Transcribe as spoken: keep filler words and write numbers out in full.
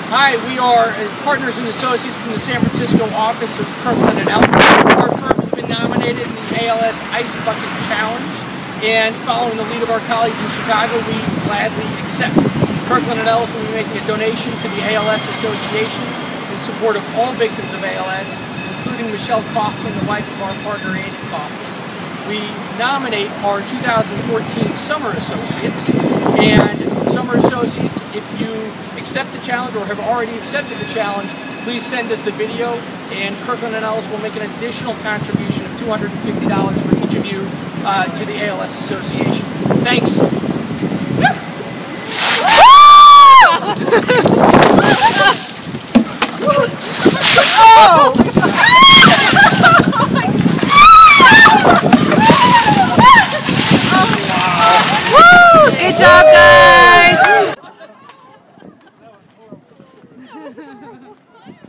Hi, we are partners and associates from the San Francisco office of Kirkland and Ellis. Our firm has been nominated in the A L S Ice Bucket Challenge, and following the lead of our colleagues in Chicago, we gladly accept. Kirkland and Ellis will be making a donation to the A L S Association in support of all victims of A L S, including Michelle Kaufman, the wife of our partner Andy Kaufman. We nominate our two thousand fourteen Summer Associates, and Summer Associates, if you accept the challenge or have already accepted the challenge, please send us the video, and Kirkland and Ellis will make an additional contribution of two hundred fifty dollars for each of you uh, to the A L S Association. Thanks. Good job, guys!